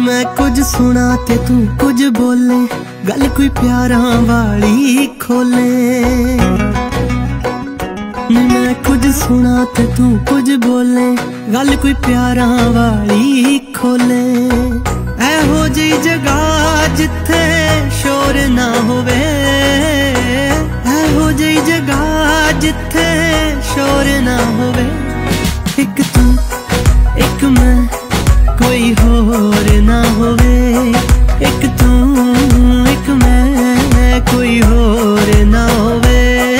मैं कुछ सुना ते तू कुछ बोले, गल कोई प्यारा वाली खोले। मैं कुछ सुना ते तू कुछ बोले, गल कोई प्यारा वाली खोले। ऐहो जी जगह जिथे शोर ना होवे, ऐहो जी जगह जिथे शोर ना होवे। एक तू एक मैं कोई होर ना होवे, एक तू एक मैं कोई होर ना होवे।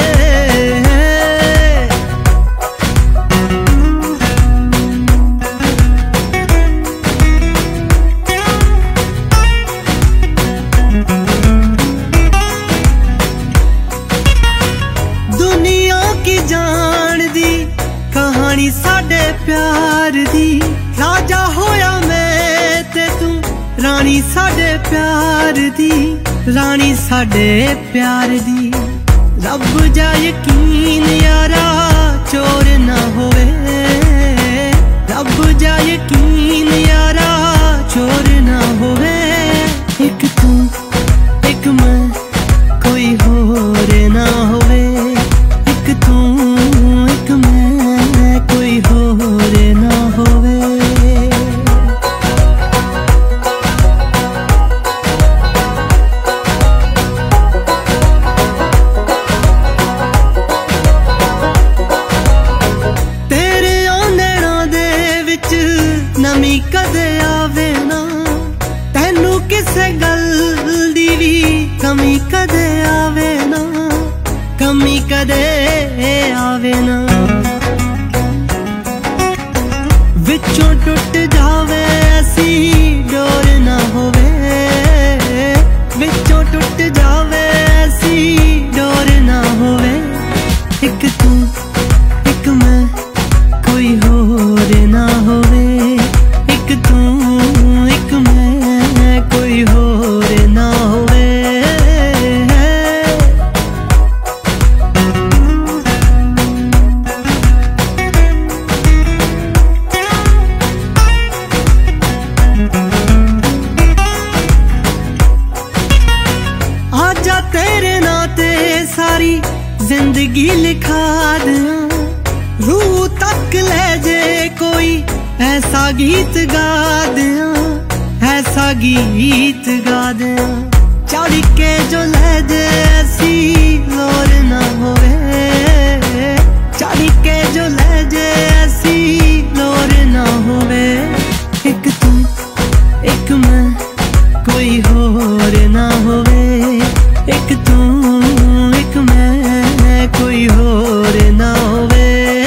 दुनिया की जान दी कहानी साडे प्यार दी, राजा होया मैं ते तू रानी साडे प्यार दी, रानी साडे प्यार दी। रब जा यकीन यारा चोर ना होवे, रब जा यकीन यारा चोर ना होवे। एक तू एक मैं कोई होर ना होवे, एक तू एक मैं कोई होर ना होवे। नमी कदे आवे ना, तेनू किसे गल दी भी कमी कदे आवे ना, कमी कदे आवे ना। विचों टुट जावे ऐसी डोर ना होवे, विचों टुट जावे ऐसी डोर ना होवे। एक तू एक मैं कोई होर ना होवे, एक तू एक मैं कोई होर ना होवे। आजा तेरे नाते सारी जिंदगी लिखा दिया, रूह तक ले जे कोई ऐसा गीत गा दिया, ऐसा गीत गा दिया। चढ़ के जो ले जे ऐसी लोर ना होवे, चढ़ के जो ले जे ऐसी लोर ना होवे। एक तू एक मैं कोई होर ना होवे, एक तू एक मैं कोई होर ना होवे।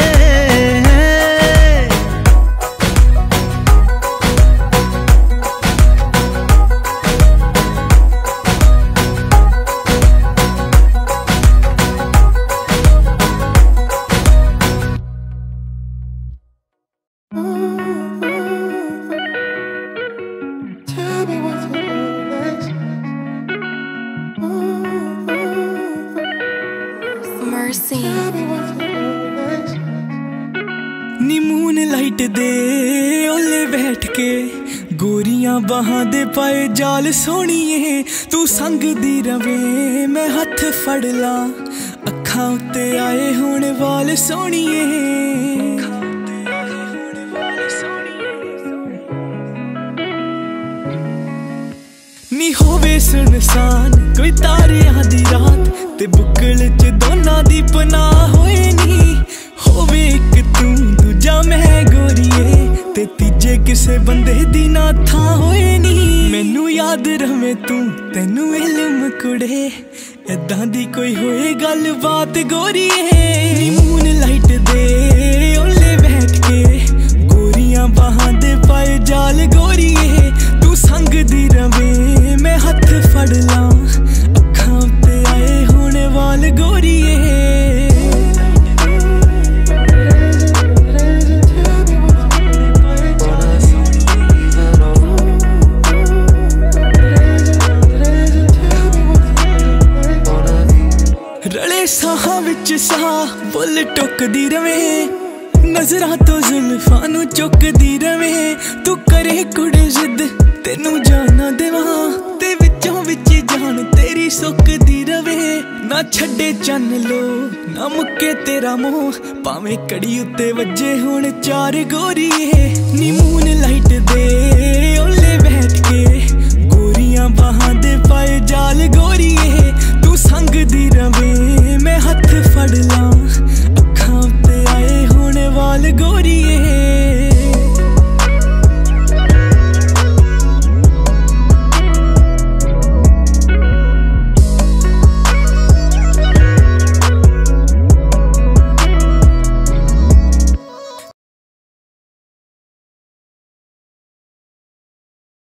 नी मून लाइट दे ओले बैठ के, गोरियां बाहां दे पाए जाल सोहणीए। तू संग दी रवे मैं हथ फड़ ला, अखां उत्ते आए होण वाल सोहणीए। नी होवे सुनसान कोई तारियां दी रात, ते बुक्कल च दोनां दी पनाह होए नी। होवे एक तू दूजा मैं गोरीए, ते तीजे किसे बंदे दी ना था होए नी। मैनू याद रवे तू तेनू इल्म कुड़े, ऐदां दी कोई होए गल बात गोरीए। नी मून लाइट दे ओले बैठ के, गोरियां बाहां दे पाए जाल गोरीए। तू संग दी रवे मैं हथ फड़ ला, अखां उत्ते आए होने वाल गोरीए। रले साहां विच साह बुल टुकदी रवे, नजरां तो जुल्फां नू चुकदी रवे। तू करे कुड़े जिद तेनू जाना देवा ते विचों विच जान तेरी सुकदी रवे। ना छड्डे चन लो ना मुक्के तेरा मोह, भावें कड़ी उत्ते वज्जे होण चार गोरीए नी मून लाइट दे